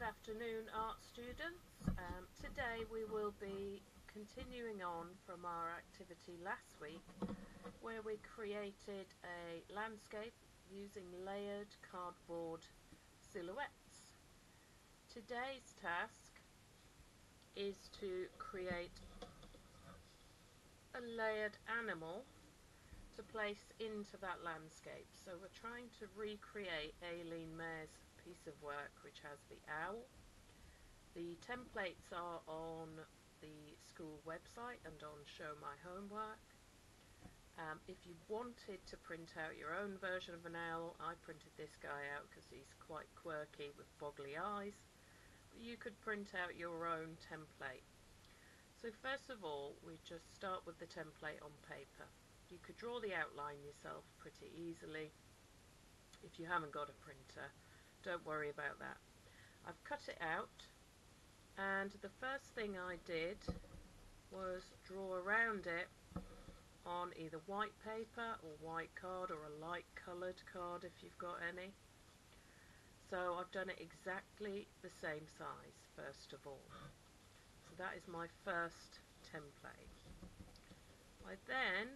afternoon, art students. Today we will be continuing on from our activity last week where we created a landscape using layered cardboard silhouettes. Today's task is to create a layered animal to place into that landscape. So we're trying to recreate Aline Maire's piece of work, which has the owl. The templates are on the school website and on Show My Homework. If you wanted to print out your own version of an owl, I printed this guy out because he's quite quirky with boggly eyes. But you could print out your own template. So first of all, we just start with the template on paper. You could draw the outline yourself pretty easily. If you haven't got a printer, don't worry about that. I've cut it out, and the first thing I did was draw around it on either white paper or white card or a light coloured card if you've got any. So I've done it exactly the same size first of all. So that is my first template. I then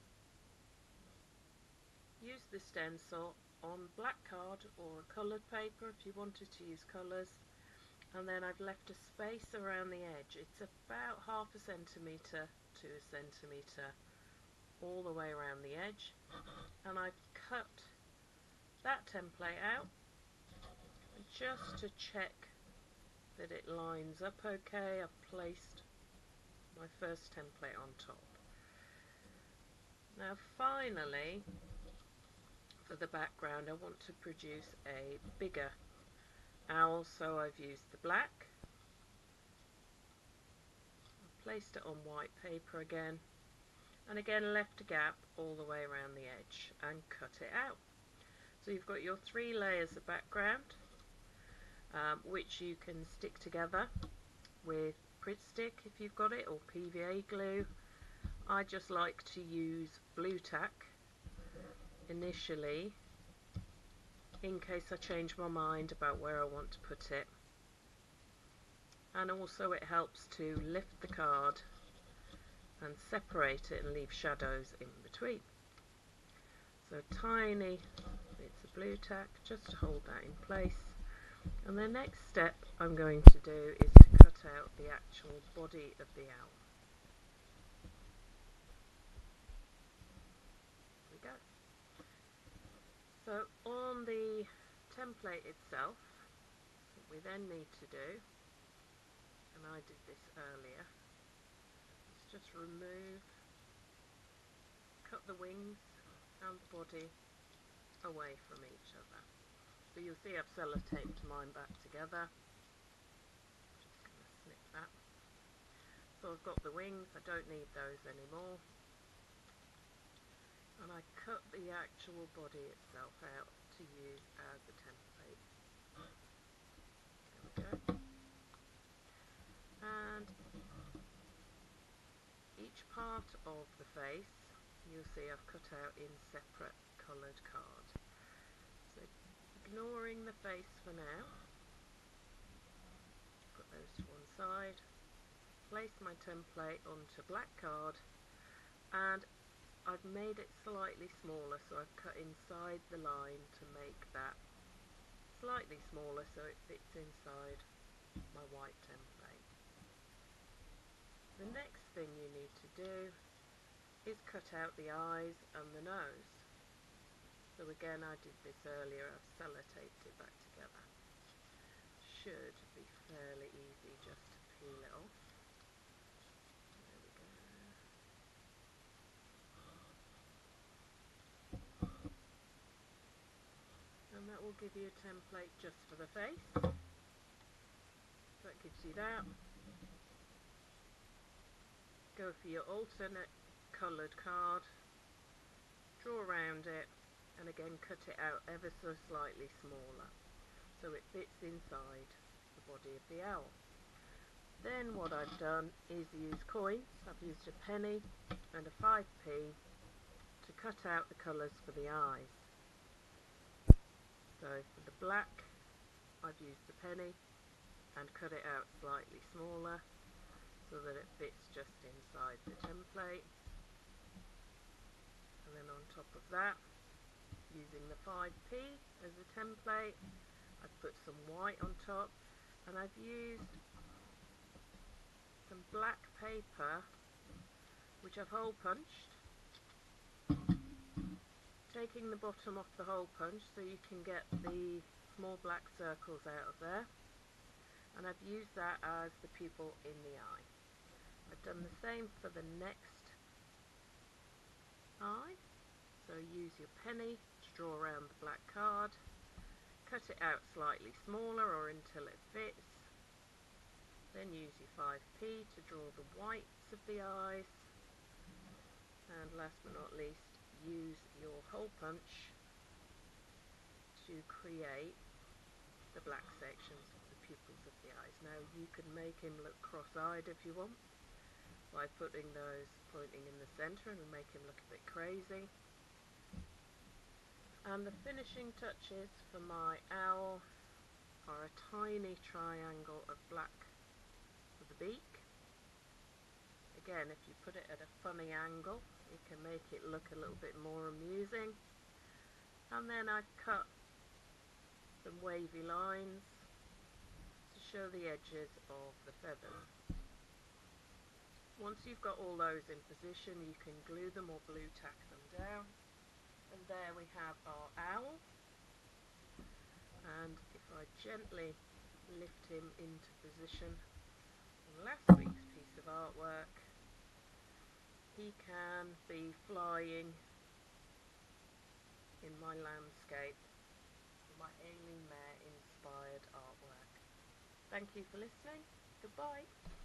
use the stencil on black card or a coloured paper if you wanted to use colours, and then I've left a space around the edge. It's about 1/2 centimetre to a centimetre all the way around the edge, and I've cut that template out just to check that it lines up okay. I've placed my first template on top. Now finally, for the background, I want to produce a bigger owl, so I've used the black. I've placed it on white paper again, and again left a gap all the way around the edge and cut it out. So you've got your 3 layers of background, which you can stick together with Pritt stick if you've got it, or PVA glue. I just like to use blue tack initially in case I change my mind about where I want to put it, and also it helps to lift the card and separate it and leave shadows in between. So tiny bits of blue tack just to hold that in place, and the next step I'm going to do is to cut out the actual body of the owl. So on the template itself, what we then need to do, and I did this earlier, is just cut the wings and the body away from each other. So you'll see I've sellotaped mine back together. Just going to snip that. So I've got the wings, I don't need those anymore. And I cut the actual body itself out to use as a template. There we go. And each part of the face, you'll see I've cut out in separate coloured card. So ignoring the face for now, put those to one side, place my template onto black card, and I've made it slightly smaller, so I've cut inside the line to make that slightly smaller so it fits inside my white template. The next thing you need to do is cut out the eyes and the nose. So again, I did this earlier, I've sellotaped it back together. Should be fairly easy just to peel it off. And that will give you a template just for the face. That gives you that. Go for your alternate coloured card, draw around it, and again cut it out ever so slightly smaller so it fits inside the body of the owl. Then what I've done is use coins. I've used a penny and a 5p to cut out the colours for the eyes. So for the black, I've used the penny, and cut it out slightly smaller so that it fits just inside the template. And then on top of that, using the 5p as a template, I've put some white on top, and I've used some black paper which I've hole punched, taking the bottom off the hole punch so you can get the small black circles out of there, and I've used that as the pupil in the eye. I've done the same for the next eye, so use your penny to draw around the black card, cut it out slightly smaller or until it fits, then use your 5p to draw the whites of the eyes, and last but not least, use your hole punch to create the black sections of the pupils of the eyes. Now you can make him look cross-eyed if you want, by putting those pointing in the centre and make him look a bit crazy. And the finishing touches for my owl are a tiny triangle of black for the beak. Again, if you put it at a funny angle, it can make it look a little bit more amusing. And then I've cut some wavy lines to show the edges of the feathers. Once you've got all those in position, you can glue them or blue tack them down. And there we have our owl. And if I gently lift him into position on last week's piece of artwork, he can be flying in my landscape, my Aline Maire inspired artwork. Thank you for listening. Goodbye.